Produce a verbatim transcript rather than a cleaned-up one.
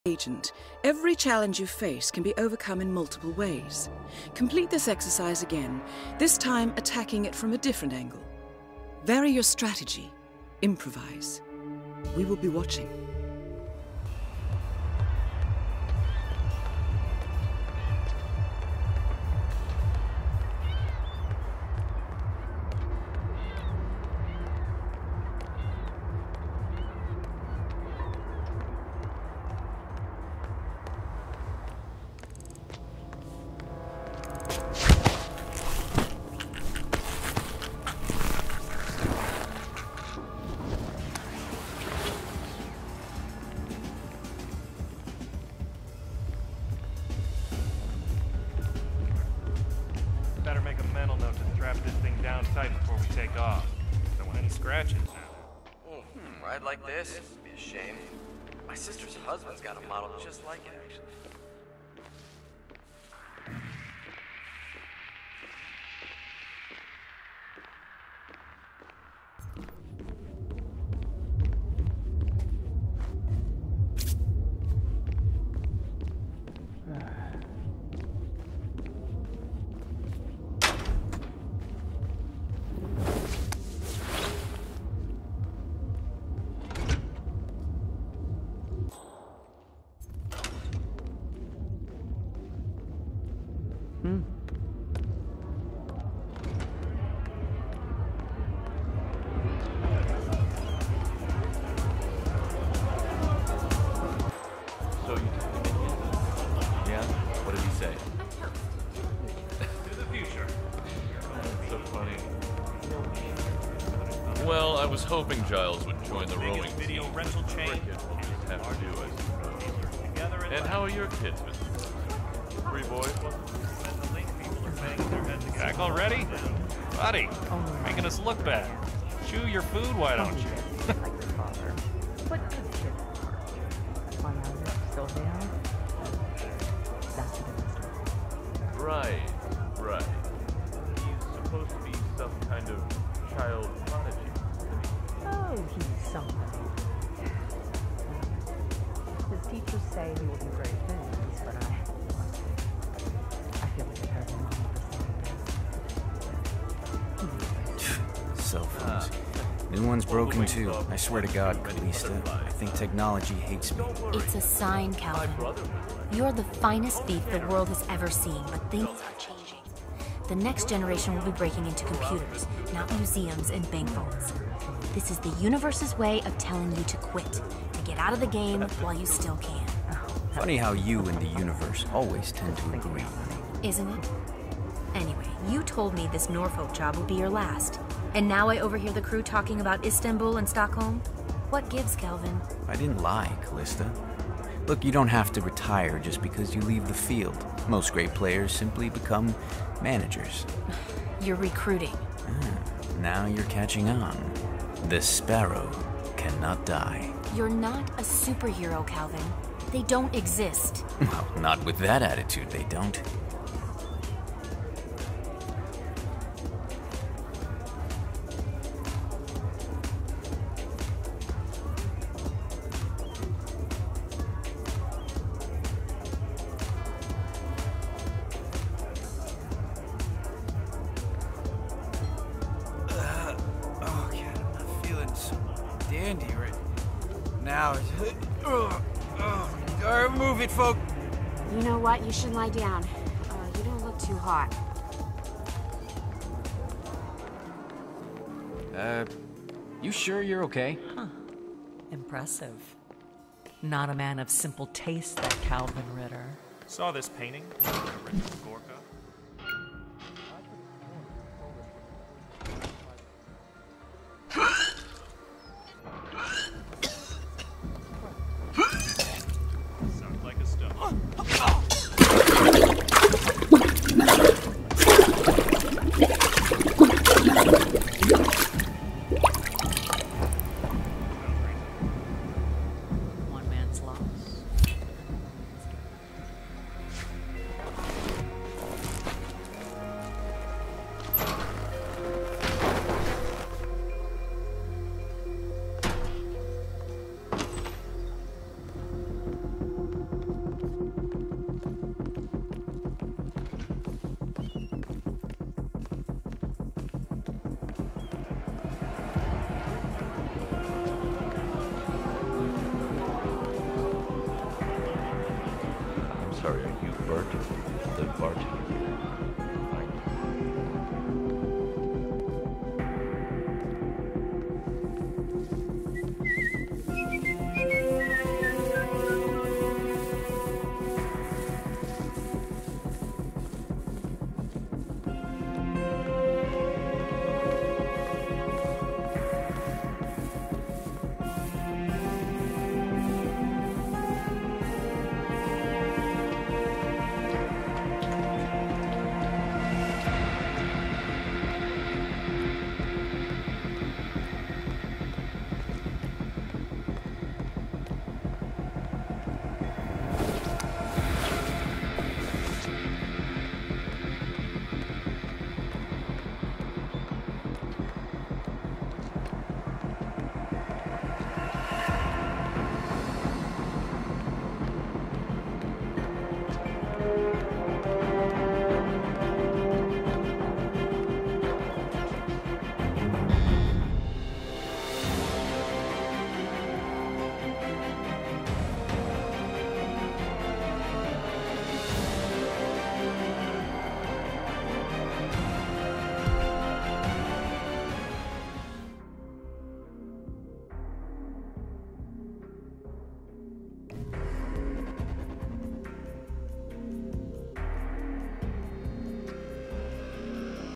Agent, every challenge you face can be overcome in multiple ways. Complete this exercise again, this time attacking it from a different angle. Vary your strategy. Improvise. We will be watching. Better make a mental note to strap this thing down tight before we take off. Don't want any scratches now. Oh, hmm, ride like this? It'd be a shame. My sister's husband's got a model just like it, actually. Hmm. So you Yeah? What did he say? To the future. So funny. Well, I was hoping Giles would join the rowing team. Video rental chain. We'll just have to do it. Together And how are your kids, Mister Three boys? Back already? Buddy, making us look bad. Chew your food, why don't you? Like your father. What good kid are? My mother still there? That's a different story. Right, right. He's supposed to be some kind of child prodigy. Oh, he's somebody. His teachers say he will do great things, but I... I feel like I've heard him one Cell phones. New one's broken too. I swear to God, Calista, I think technology hates me. It's a sign, Calvin. You're the finest thief the world has ever seen, but things are changing. The next generation will be breaking into computers, not museums and bank vaults. This is the universe's way of telling you to quit, to get out of the game while you still can. Funny how you and the universe always tend to agree. Isn't it? Anyway, you told me this Norfolk job would be your last. And now I overhear the crew talking about Istanbul and Stockholm? What gives, Calvin? I didn't lie, Calista. Look, you don't have to retire just because you leave the field. Most great players simply become managers. You're recruiting. Ah, now you're catching on. The sparrow cannot die. You're not a superhero, Calvin. They don't exist. Well, not with that attitude, they don't. Dandy right now. Oh, oh, oh, move it, folk. You know what? You should lie down. Uh, you don't look too hot. Uh, you sure you're okay? Huh. Impressive. Not a man of simple taste, that Calvin Ritter. Saw this painting? Gorka. Sounds like a stone. One man's loss. sorry, are you Bert? The bartender?